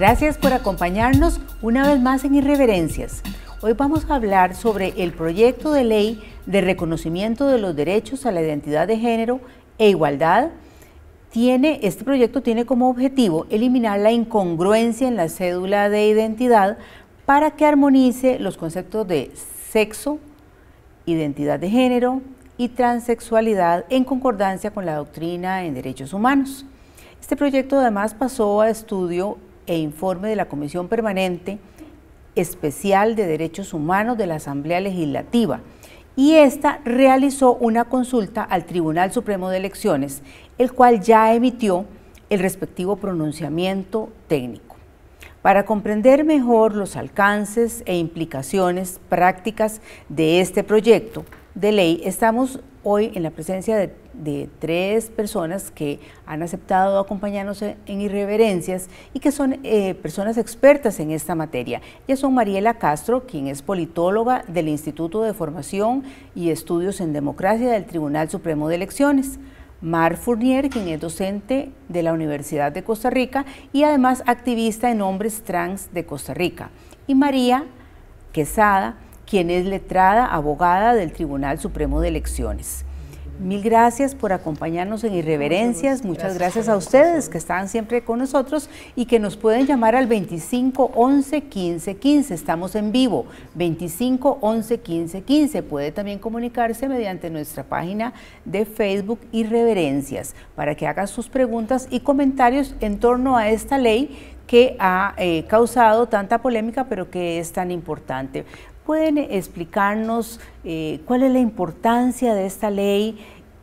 Gracias por acompañarnos una vez más en Irreverencias. Hoy vamos a hablar sobre el proyecto de ley de reconocimiento de los derechos a la identidad de género e igualdad. Este proyecto tiene como objetivo eliminar la incongruencia en la cédula de identidad para que armonice los conceptos de sexo, identidad de género y transexualidad en concordancia con la doctrina en derechos humanos. Este proyecto además pasó a estudio e informe de la Comisión Permanente Especial de Derechos Humanos de la Asamblea Legislativa, y esta realizó una consulta al Tribunal Supremo de Elecciones, el cual ya emitió el respectivo pronunciamiento técnico. Para comprender mejor los alcances e implicaciones prácticas de este proyecto de ley, estamos hoy en la presencia de tres personas que han aceptado acompañarnos en Irreverencias y que son personas expertas en esta materia. Ellas son Mariela Castro, quien es politóloga del Instituto de Formación y Estudios en Democracia del Tribunal Supremo de Elecciones; Mar Fournier, quien es docente de la Universidad de Costa Rica y además activista en hombres trans de Costa Rica; y María Quesada, quien es letrada, abogada del Tribunal Supremo de Elecciones. Mil gracias por acompañarnos en Irreverencias. Muchas gracias a ustedes que están siempre con nosotros y que nos pueden llamar al 25 11 15 15. Estamos en vivo, 25 11 15 15. Puede también comunicarse mediante nuestra página de Facebook Irreverencias para que haga sus preguntas y comentarios en torno a esta ley que ha causado tanta polémica, pero que es tan importante. ¿Pueden explicarnos cuál es la importancia de esta ley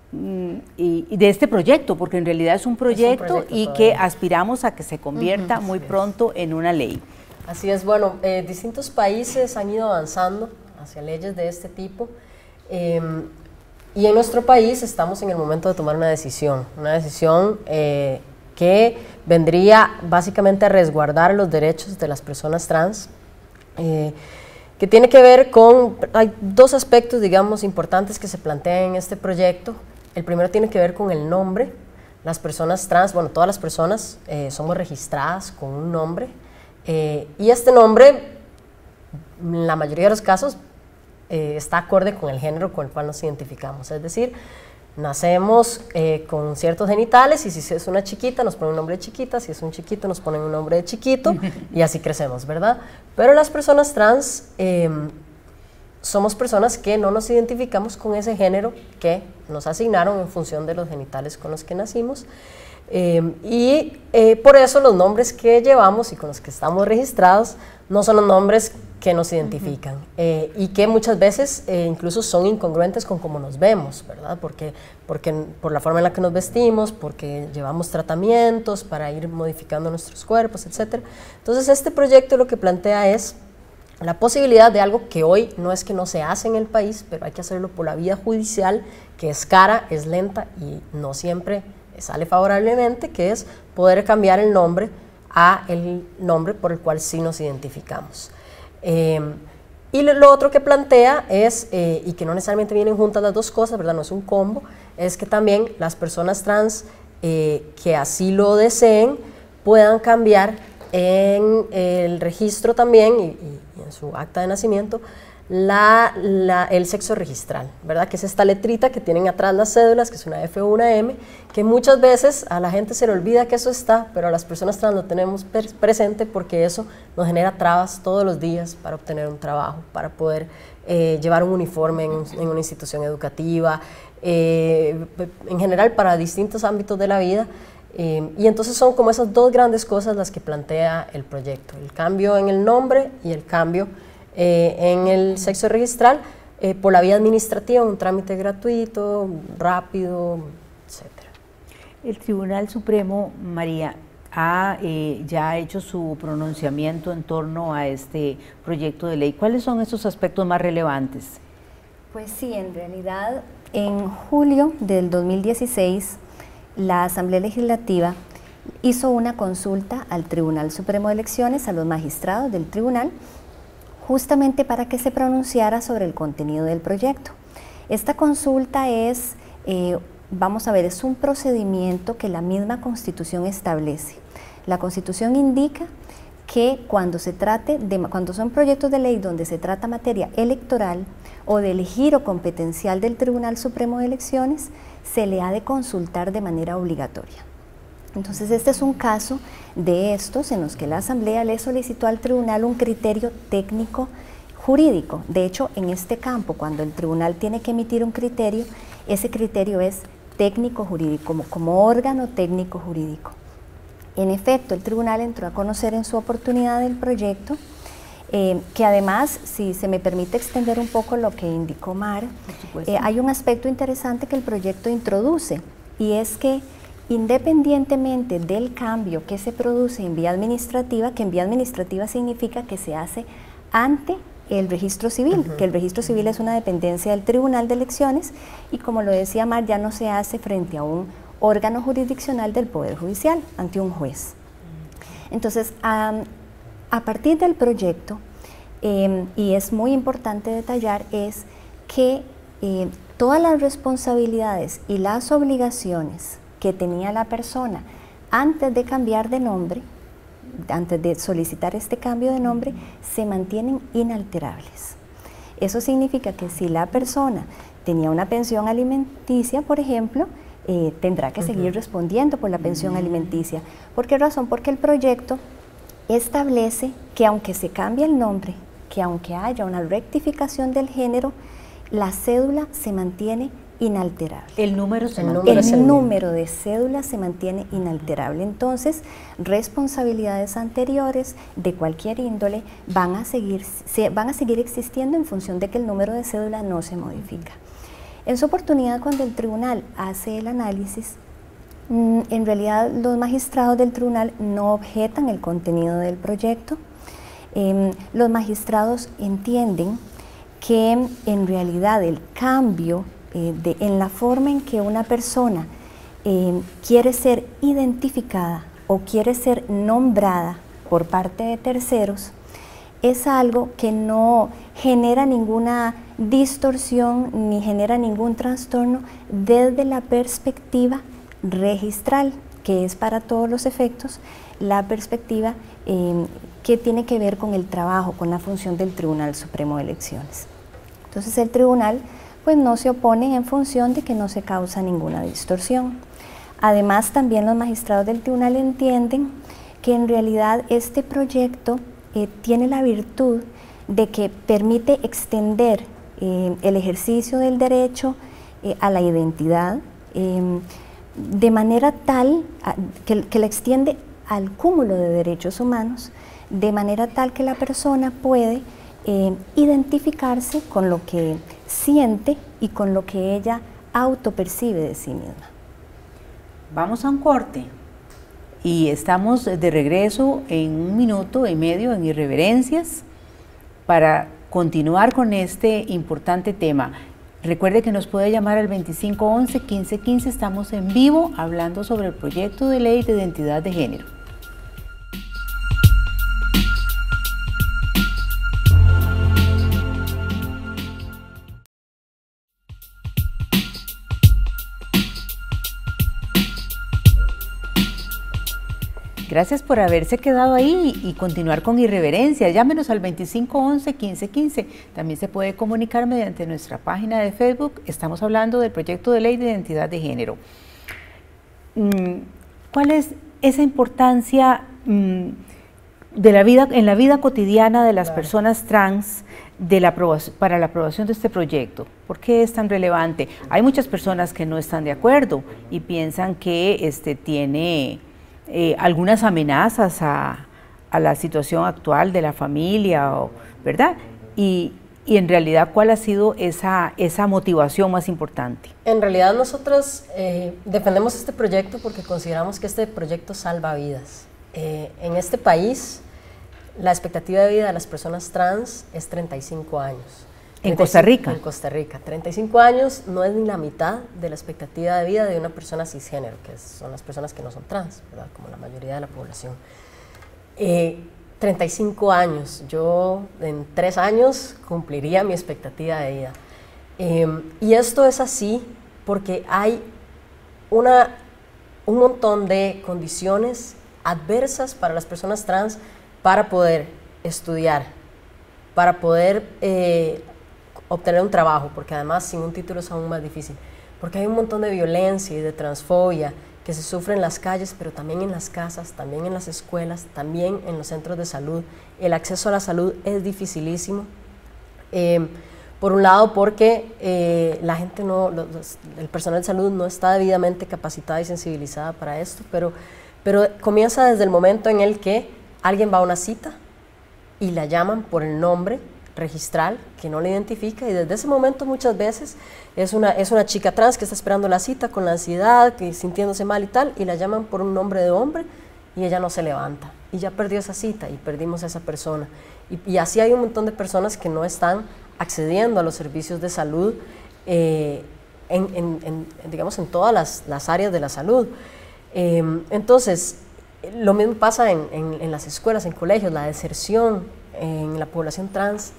y de este proyecto? Porque en realidad es un proyecto y que aspiramos a que se convierta muy pronto en una ley. Así es, bueno, distintos países han ido avanzando hacia leyes de este tipo y en nuestro país estamos en el momento de tomar una decisión que vendría básicamente a resguardar los derechos de las personas trans, que tiene que ver con, hay dos aspectos, digamos, importantes que se plantean en este proyecto. El primero tiene que ver con el nombre. Las personas trans, bueno, todas las personas somos registradas con un nombre, y este nombre, en la mayoría de los casos, está acorde con el género con el cual nos identificamos, es decir, nacemos con ciertos genitales y si es una chiquita nos ponen un nombre de chiquita, si es un chiquito nos ponen un nombre de chiquito y así crecemos, ¿verdad? Pero las personas trans somos personas que no nos identificamos con ese género que nos asignaron en función de los genitales con los que nacimos, por eso los nombres que llevamos y con los que estamos registrados no son los nombres que nos identifican, y que muchas veces incluso son incongruentes con cómo nos vemos, ¿verdad? Porque por la forma en la que nos vestimos, porque llevamos tratamientos para ir modificando nuestros cuerpos, etc. Entonces este proyecto lo que plantea es la posibilidad de algo que hoy no es que no se hace en el país, pero hay que hacerlo por la vía judicial, que es cara, es lenta y no siempre sale favorablemente, que es poder cambiar el nombre a el nombre por el cual sí nos identificamos. Y lo otro que plantea es, y que no necesariamente vienen juntas las dos cosas, ¿verdad? No es un combo, es que también las personas trans que así lo deseen puedan cambiar en el registro también y en su acta de nacimiento el sexo registral, ¿verdad? Que es esta letrita que tienen atrás las cédulas, que es una F o una M, que muchas veces a la gente se le olvida que eso está, pero a las personas trans lo tenemos presente porque eso nos genera trabas todos los días para obtener un trabajo, para poder llevar un uniforme en una institución educativa, en general para distintos ámbitos de la vida. Y entonces son como esas dos grandes cosas las que plantea el proyecto: el cambio en el nombre y el cambio en el sexo registral por la vía administrativa, un trámite gratuito, rápido, etc. El Tribunal Supremo, María, ya ha hecho su pronunciamiento en torno a este proyecto de ley. ¿Cuáles son esos aspectos más relevantes? Pues sí, en realidad en julio del 2016 la Asamblea Legislativa hizo una consulta al Tribunal Supremo de Elecciones, a los magistrados del tribunal, justamente para que se pronunciara sobre el contenido del proyecto. Esta consulta es, vamos a ver, es un procedimiento que la misma Constitución establece. La Constitución indica que cuando son proyectos de ley donde se trata materia electoral o del giro competencial del Tribunal Supremo de Elecciones, se le ha de consultar de manera obligatoria. Entonces este es un caso de estos en los que la Asamblea le solicitó al Tribunal un criterio técnico jurídico. De hecho, en este campo, cuando el Tribunal tiene que emitir un criterio, ese criterio es técnico jurídico, como órgano técnico jurídico. En efecto, el Tribunal entró a conocer en su oportunidad el proyecto, que además, si se me permite extender un poco lo que indicó Mar, hay un aspecto interesante que el proyecto introduce, y es que independientemente del cambio que se produce en vía administrativa, que en vía administrativa significa que se hace ante el registro civil, que el registro civil es una dependencia del Tribunal de Elecciones, y como lo decía Mar, ya no se hace frente a un órgano jurisdiccional del Poder Judicial, ante un juez. Entonces, a partir del proyecto, y es muy importante detallar, es que todas las responsabilidades y las obligaciones que tenía la persona antes de cambiar de nombre, antes de solicitar este cambio de nombre, se mantienen inalterables. Eso significa que si la persona tenía una pensión alimenticia, por ejemplo, tendrá que seguir respondiendo por la pensión alimenticia. ¿Por qué razón? Porque el proyecto establece que aunque se cambie el nombre, que aunque haya una rectificación del género, la cédula se mantiene inalterable. El número de cédula se mantiene inalterable. Entonces, responsabilidades anteriores de cualquier índole van a seguir existiendo en función de que el número de cédula no se modifica. En su oportunidad, cuando el tribunal hace el análisis, en realidad los magistrados del tribunal no objetan el contenido del proyecto. Los magistrados entienden que en realidad el cambio en la forma en que una persona quiere ser identificada o quiere ser nombrada por parte de terceros es algo que no genera ninguna distorsión ni genera ningún trastorno desde la perspectiva registral, que es para todos los efectos la perspectiva que tiene que ver con el trabajo, con la función del Tribunal Supremo de Elecciones. Entonces el tribunal pues no se opone en función de que no se causa ninguna distorsión. Además, también los magistrados del tribunal entienden que en realidad este proyecto tiene la virtud de que permite extender el ejercicio del derecho a la identidad de manera tal que la extiende al cúmulo de derechos humanos, de manera tal que la persona puede identificarse con lo que siente y con lo que ella autopercibe de sí misma. Vamos a un corte y estamos de regreso en 1 minuto y medio en Irreverencias para continuar con este importante tema. Recuerde que nos puede llamar al 2511-1515, estamos en vivo hablando sobre el proyecto de ley de identidad de género. Gracias por haberse quedado ahí y continuar con Irreverencia. Llámenos al 2511-1515. También se puede comunicar mediante nuestra página de Facebook. Estamos hablando del proyecto de ley de identidad de género. ¿Cuál es esa importancia de la vida, en la vida cotidiana de las personas trans para la aprobación de este proyecto? ¿Por qué es tan relevante? Hay muchas personas que no están de acuerdo y piensan que tiene algunas amenazas a la situación actual de la familia, ¿verdad? Y en realidad, ¿cuál ha sido esa motivación más importante? En realidad nosotros defendemos este proyecto porque consideramos que este proyecto salva vidas. En este país, la expectativa de vida de las personas trans es 35 años. ¿En Costa Rica? En Costa Rica. 35 años no es ni la mitad de la expectativa de vida de una persona cisgénero, que son las personas que no son trans, ¿verdad? Como la mayoría de la población. 35 años, yo en 3 años cumpliría mi expectativa de vida. Y esto es así porque hay un montón de condiciones adversas para las personas trans para poder estudiar, para poder obtener un trabajo, porque además sin un título es aún más difícil, porque hay un montón de violencia y de transfobia que se sufre en las calles, pero también en las casas, también en las escuelas, también en los centros de salud. El acceso a la salud es dificilísimo. Por un lado porque la gente el personal de salud no está debidamente capacitada y sensibilizada para esto, pero comienza desde el momento en el que alguien va a una cita y la llaman por el nombre registral que no la identifica, y desde ese momento muchas veces es una chica trans que está esperando la cita con la ansiedad, sintiéndose mal y tal, y la llaman por un nombre de hombre y ella no se levanta y ya perdió esa cita y perdimos a esa persona. Y así hay un montón de personas que no están accediendo a los servicios de salud digamos en todas las áreas de la salud. Entonces, lo mismo pasa en las escuelas, en colegios. La deserción en la población trans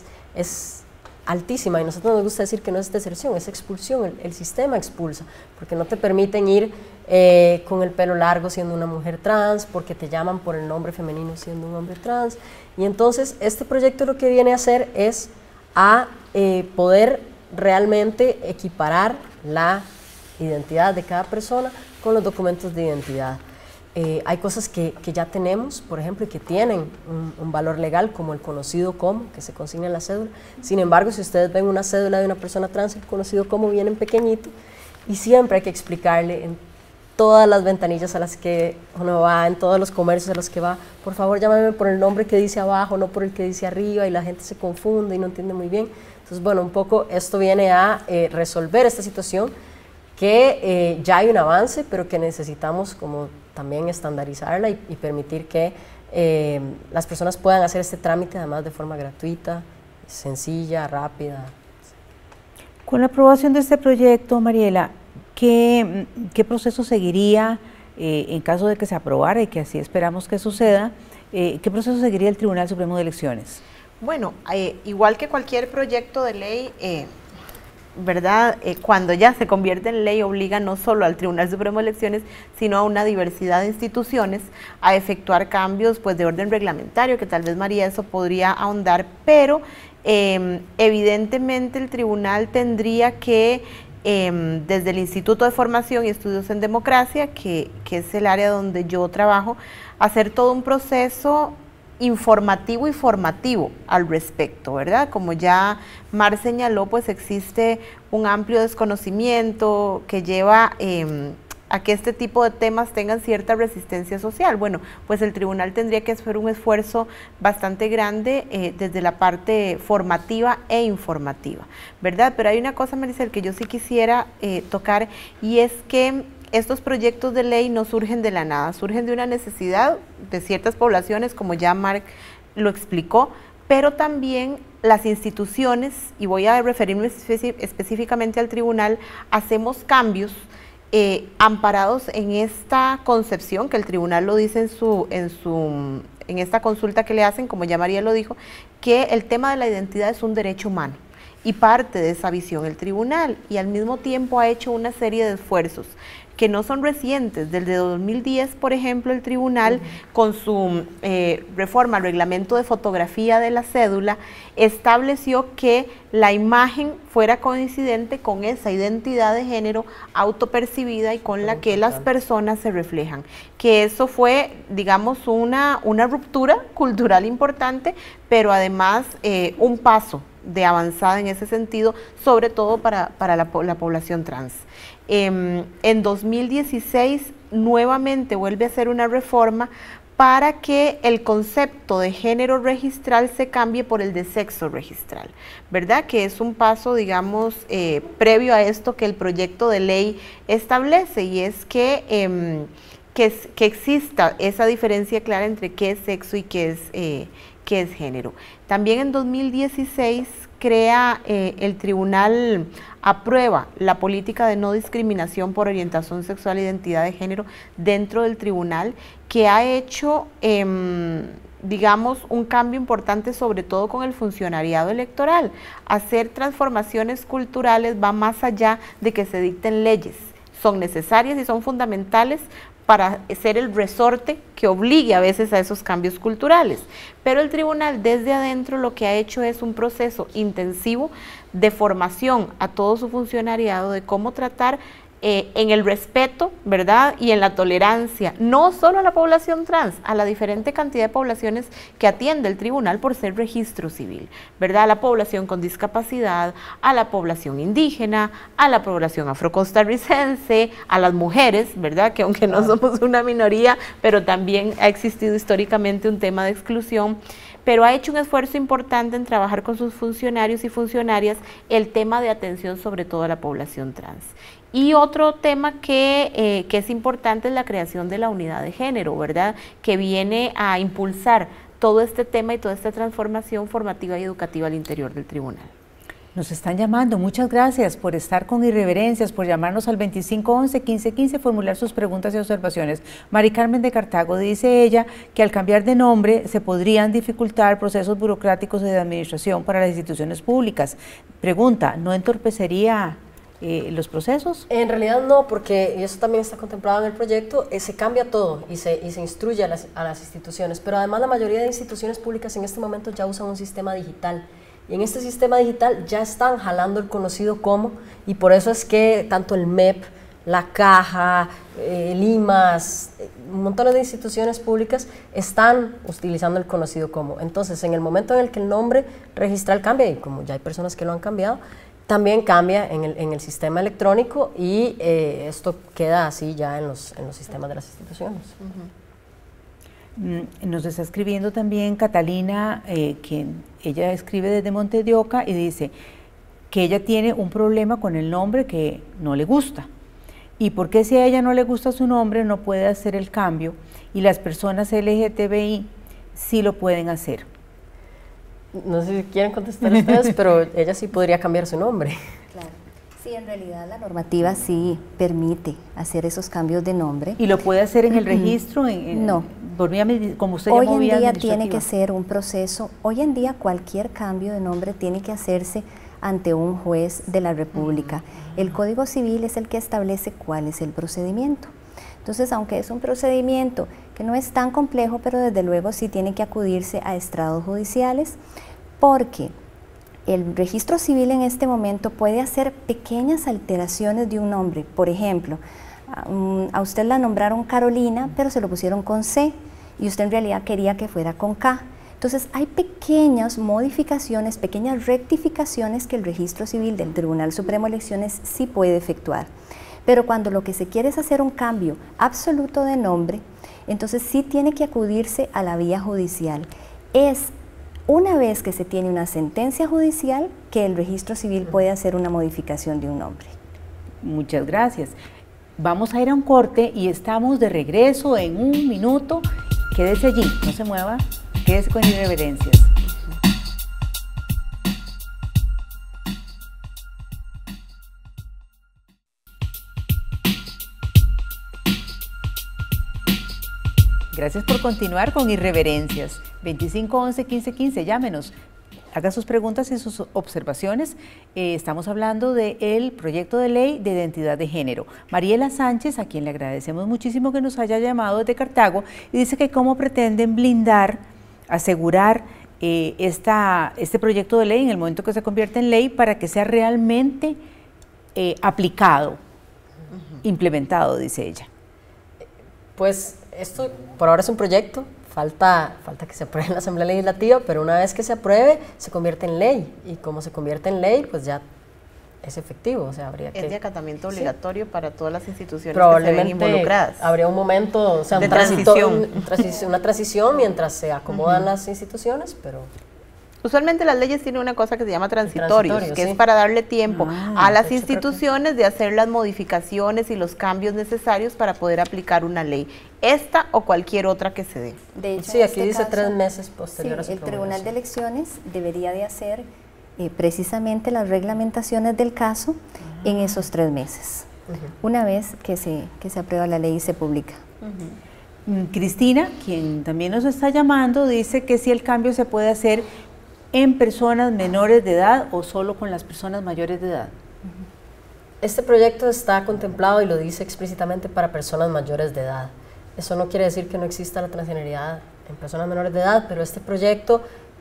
es altísima, y a nosotros nos gusta decir que no es deserción, es expulsión. El sistema expulsa, porque no te permiten ir con el pelo largo siendo una mujer trans, porque te llaman por el nombre femenino siendo un hombre trans. Y entonces este proyecto lo que viene a hacer es a poder realmente equiparar la identidad de cada persona con los documentos de identidad. Hay cosas que ya tenemos, por ejemplo, y que tienen un valor legal, como el conocido como, que se consigna en la cédula. Sin embargo, si ustedes ven una cédula de una persona trans, el conocido como viene en pequeñito, y siempre hay que explicarle en todas las ventanillas a las que uno va, en todos los comercios a los que va, por favor llámame por el nombre que dice abajo, no por el que dice arriba, y la gente se confunde y no entiende muy bien. Entonces, bueno, un poco esto viene a resolver esta situación, que ya hay un avance, pero que necesitamos como también estandarizarla y permitir que las personas puedan hacer este trámite además de forma gratuita, sencilla, rápida. Con la aprobación de este proyecto, Mariela, ¿qué proceso seguiría en caso de que se aprobara, y que así esperamos que suceda? ¿Qué proceso seguiría el Tribunal Supremo de Elecciones? Bueno, igual que cualquier proyecto de ley, ¿verdad? Cuando ya se convierte en ley, obliga no solo al Tribunal Supremo de Elecciones, sino a una diversidad de instituciones a efectuar cambios pues de orden reglamentario, que tal vez María eso podría ahondar, pero evidentemente el tribunal tendría que, desde el Instituto de Formación y Estudios en Democracia, que es el área donde yo trabajo, hacer todo un proceso informativo y formativo al respecto, ¿verdad? Como ya Mar señaló, pues existe un amplio desconocimiento que lleva a que este tipo de temas tengan cierta resistencia social. Bueno, pues el tribunal tendría que hacer un esfuerzo bastante grande desde la parte formativa e informativa, ¿verdad? Pero hay una cosa, Maricel, que yo sí quisiera tocar, y es que estos proyectos de ley no surgen de la nada, surgen de una necesidad de ciertas poblaciones, como ya Marc lo explicó, pero también las instituciones, y voy a referirme específicamente al tribunal, hacemos cambios amparados en esta concepción, que el tribunal lo dice en esta consulta que le hacen, como ya María lo dijo, que el tema de la identidad es un derecho humano, y parte de esa visión el tribunal, y al mismo tiempo ha hecho una serie de esfuerzos que no son recientes. Desde 2010, por ejemplo, el tribunal, con su reforma al reglamento de fotografía de la cédula, estableció que la imagen fuera coincidente con esa identidad de género autopercibida y con la que las personas se reflejan. Que eso fue, digamos, una ruptura cultural importante, pero además un paso de avanzada en ese sentido, sobre todo para la población trans. En 2016 nuevamente vuelve a hacer una reforma para que el concepto de género registral se cambie por el de sexo registral, ¿verdad? Que es un paso, digamos, previo a esto que el proyecto de ley establece, y es que exista esa diferencia clara entre qué es sexo y qué es género. También en 2016 crea el tribunal, aprueba la política de no discriminación por orientación sexual e identidad de género dentro del tribunal, que ha hecho, digamos, un cambio importante, sobre todo con el funcionariado electoral. Hacer transformaciones culturales va más allá de que se dicten leyes son necesarias y son fundamentales para ser el resorte que obligue a veces a esos cambios culturales. Pero el tribunal desde adentro lo que ha hecho es un proceso intensivo de formación a todo su funcionariado de cómo tratar en el respeto, ¿verdad? Y en la tolerancia, no solo a la población trans, a la diferente cantidad de poblaciones que atiende el tribunal por ser registro civil, ¿verdad? A la población con discapacidad, a la población indígena, a la población afrocostarricense, a las mujeres, ¿verdad? Que aunque no somos una minoría, pero también ha existido históricamente un tema de exclusión, pero ha hecho un esfuerzo importante en trabajar con sus funcionarios y funcionarias el tema de atención sobre todo a la población trans. Y otro tema que es importante es la creación de la unidad de género, ¿verdad? Que viene a impulsar todo este tema y toda esta transformación formativa y educativa al interior del tribunal. Nos están llamando, muchas gracias por estar con Irreverencias, por llamarnos al 2511-1515, formular sus preguntas y observaciones. Mari Carmen de Cartago, dice ella que al cambiar de nombre se podrían dificultar procesos burocráticos de administración para las instituciones públicas. Pregunta, ¿no entorpecería los procesos? En realidad no, porque eso también está contemplado en el proyecto, se cambia todo y se instruye a las instituciones, pero además la mayoría de instituciones públicas en este momento ya usan un sistema digital. Y en este sistema digital ya están jalando el conocido como, y por eso es que tanto el MEP, la Caja, el IMAS, montones de instituciones públicas están utilizando el conocido como. Entonces, en el momento en el que el nombre registral cambia, y como ya hay personas que lo han cambiado, también cambia en el sistema electrónico y esto queda así ya en los sistemas de las instituciones. Nos está escribiendo también Catalina, que ella escribe desde Monte de Oca y dice que ella tiene un problema con el nombre que no le gusta. ¿Y por qué si a ella no le gusta su nombre no puede hacer el cambio y las personas LGTBI sí lo pueden hacer? No sé si quieren contestar ustedes, pero ella sí podría cambiar su nombre. Claro. Sí, en realidad la normativa sí permite hacer esos cambios de nombre. ¿Y lo puede hacer en el registro? No. Como usted hoy llamó, en vía día administrativa. tiene que ser un proceso, hoy en día cualquier cambio de nombre tiene que hacerse ante un juez de la República. El Código Civil es el que establece cuál es el procedimiento. Entonces, aunque es un procedimiento que no es tan complejo, pero desde luego sí tiene que acudirse a estrados judiciales, porque el registro civil en este momento puede hacer pequeñas alteraciones de un nombre. Por ejemplo, a usted la nombraron Carolina, pero se lo pusieron con C, y usted en realidad quería que fuera con K. Entonces, hay pequeñas modificaciones, pequeñas rectificaciones que el registro civil del Tribunal Supremo de Elecciones sí puede efectuar. Pero cuando lo que se quiere es hacer un cambio absoluto de nombre, entonces sí tiene que acudirse a la vía judicial. Es una vez que se tiene una sentencia judicial que el registro civil puede hacer una modificación de un nombre. Muchas gracias. Vamos a ir a un corte y estamos de regreso en un minuto. Quédese allí, no se mueva, quédese con Irreverencias. Gracias por continuar con Irreverencias. 2511-1515, llámenos, haga sus preguntas y sus observaciones. Estamos hablando del proyecto de ley de identidad de género. Mariela Sánchez, a quien le agradecemos muchísimo que nos haya llamado desde Cartago, y dice que cómo pretenden blindar, asegurar este proyecto de ley en el momento que se convierte en ley para que sea realmente aplicado, implementado, dice ella. Pues esto por ahora es un proyecto, falta que se apruebe en la Asamblea Legislativa, pero una vez que se apruebe, se convierte en ley, y como se convierte en ley, pues ya es efectivo, o sea, habría que... Es de acatamiento obligatorio para todas las instituciones probablemente que se ven involucradas. Habría un momento, o sea, de transición. Una transición mientras se acomodan las instituciones, pero... Usualmente las leyes tienen una cosa que se llama transitorios, que sí. es para darle tiempo a las de hecho, instituciones de hacer las modificaciones y los cambios necesarios para poder aplicar una ley, esta o cualquier otra que se dé. De hecho, sí, en aquí este dice caso, 3 meses posterior a su el Tribunal de promulgación. Elecciones debería de hacer precisamente las reglamentaciones del caso en esos 3 meses, una vez que se aprueba la ley y se publica. Cristina, quien también nos está llamando, dice que si el cambio se puede hacer en personas menores de edad o solo con las personas mayores de edad. Este proyecto está contemplado y lo dice explícitamente para personas mayores de edad. Eso no quiere decir que no exista la transgeneridad en personas menores de edad, pero este proyecto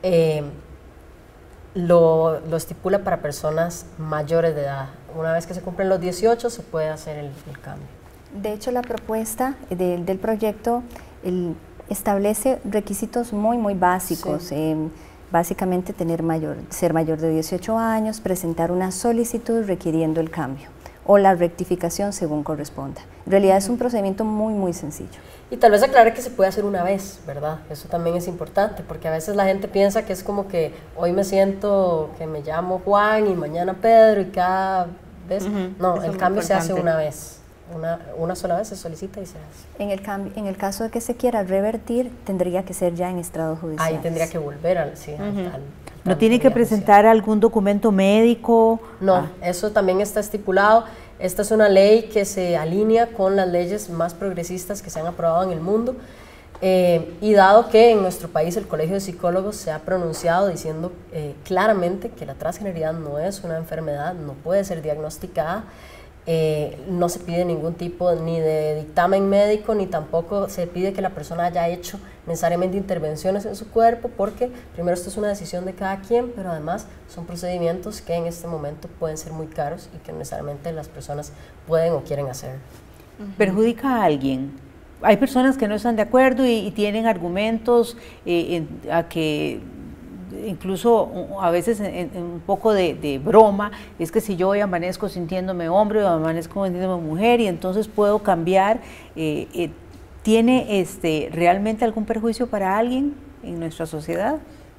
lo estipula para personas mayores de edad. Una vez que se cumplen los 18 se puede hacer el cambio. De hecho, la propuesta del proyecto establece requisitos muy básicos. Sí. Básicamente ser mayor de 18 años, presentar una solicitud requiriendo el cambio o la rectificación según corresponda. En realidad es un procedimiento muy sencillo. Y tal vez aclarar que se puede hacer una vez, ¿verdad? Eso también es importante, porque a veces la gente piensa que es como que hoy me siento que me llamo Juan y mañana Pedro y cada vez... No, el cambio se hace una vez. Una sola vez se solicita y se hace. En el caso de que se quiera revertir, tendría que ser ya en estrado judicial. Ahí tendría que volver al ¿No tiene que presentar algún documento médico? No, eso también está estipulado. Esta es una ley que se alinea con las leyes más progresistas que se han aprobado en el mundo. Y dado que en nuestro país el Colegio de Psicólogos se ha pronunciado diciendo claramente que la transgeneridad no es una enfermedad, no puede ser diagnosticada, no se pide ningún tipo ni de dictamen médico, ni tampoco se pide que la persona haya hecho necesariamente intervenciones en su cuerpo, porque primero esto es una decisión de cada quien, pero además son procedimientos que en este momento pueden ser muy caros y que no necesariamente las personas pueden o quieren hacer. ¿Perjudica a alguien? Hay personas que no están de acuerdo y tienen argumentos a que incluso a veces en un poco de broma, es que si yo hoy amanezco sintiéndome hombre o amanezco sintiéndome mujer y entonces puedo cambiar, ¿tiene realmente algún perjuicio para alguien en nuestra sociedad?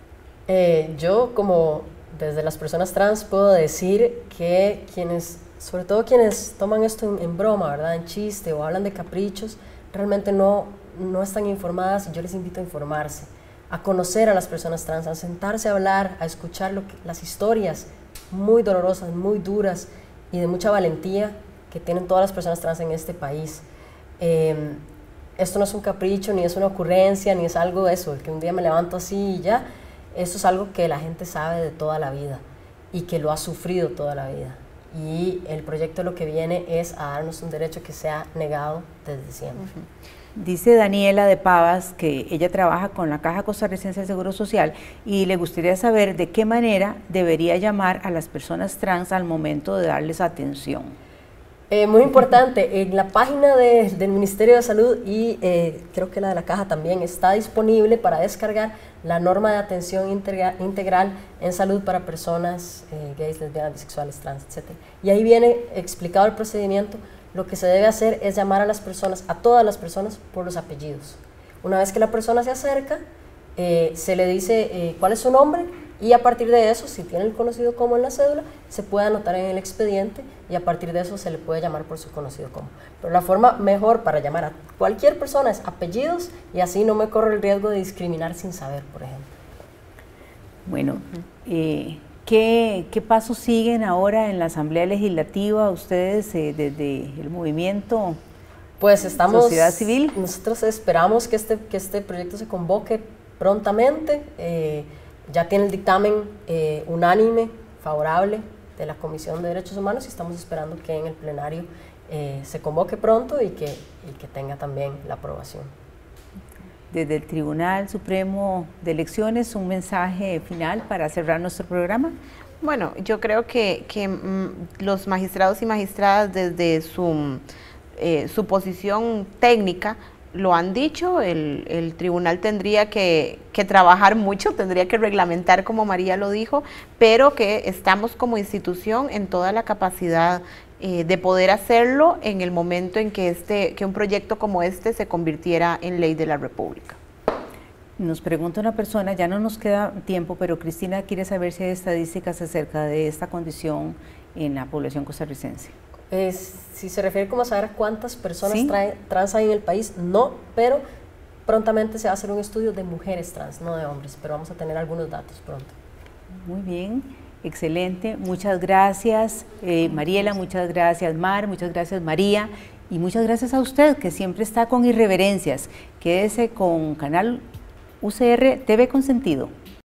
Yo como desde las personas trans puedo decir que sobre todo quienes toman esto en broma, ¿verdad?, en chiste o hablan de caprichos, realmente no están informadas, y yo les invito a informarse, a conocer a las personas trans, a sentarse a hablar, a escuchar las historias muy dolorosas, muy duras y de mucha valentía que tienen todas las personas trans en este país. Esto no es un capricho, ni es una ocurrencia, ni es algo de eso, que un día me levanto así y ya. Esto es algo que la gente sabe de toda la vida y que lo ha sufrido toda la vida. Y el proyecto lo que viene es a darnos un derecho que se ha negado desde siempre. Dice Daniela de Pavas que ella trabaja con la Caja Costarricense de Seguro Social y le gustaría saber de qué manera debería llamar a las personas trans al momento de darles atención. Muy importante, en la página del Ministerio de Salud y creo que la de la Caja también está disponible para descargar la norma de atención integral en salud para personas gays, lesbianas, bisexuales, trans, etc. Y ahí viene explicado el procedimiento. Lo que se debe hacer es llamar a las personas, a todas las personas, por los apellidos. Una vez que la persona se acerca, se le dice cuál es su nombre y a partir de eso, si tiene el conocido como en la cédula, se puede anotar en el expediente y a partir de eso se le puede llamar por su conocido como. Pero la forma mejor para llamar a cualquier persona es apellidos y así no me corro el riesgo de discriminar sin saber, por ejemplo. Bueno, ¿qué pasos siguen ahora en la Asamblea Legislativa ustedes desde el movimiento? Pues estamos, sociedad civil. Nosotros esperamos que este proyecto se convoque prontamente. Ya tiene el dictamen unánime, favorable de la Comisión de Derechos Humanos y estamos esperando que en el plenario se convoque pronto y que tenga también la aprobación. Desde el Tribunal Supremo de Elecciones, un mensaje final para cerrar nuestro programa. Bueno, yo creo que los magistrados y magistradas desde su posición técnica lo han dicho, el tribunal tendría que trabajar mucho, tendría que reglamentar como María lo dijo, pero que estamos como institución en toda la capacidad de poder hacerlo en el momento en que un proyecto como este se convirtiera en ley de la República. Nos pregunta una persona, ya no nos queda tiempo, pero Cristina quiere saber si hay estadísticas acerca de esta condición en la población costarricense. Si se refiere como a saber cuántas personas ¿Sí? trans hay en el país, no, pero prontamente se va a hacer un estudio de mujeres trans, no de hombres, pero vamos a tener algunos datos pronto. Muy bien, excelente, muchas gracias Mariela, muchas gracias Mar, muchas gracias María y muchas gracias a usted que siempre está con Irreverencias. Quédese con Canal UCR TV Consentido.